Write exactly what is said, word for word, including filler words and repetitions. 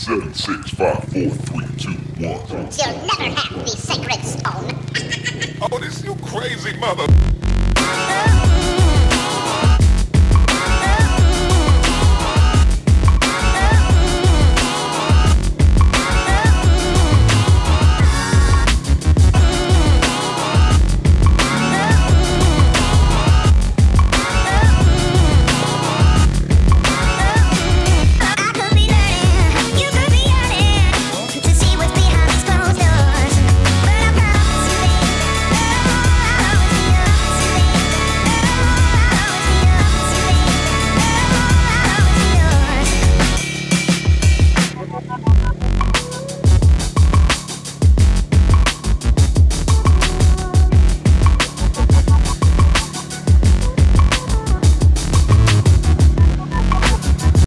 Seven, six, five, four, three, two, one. You'll never have the sacred stone. Oh, this you crazy mother.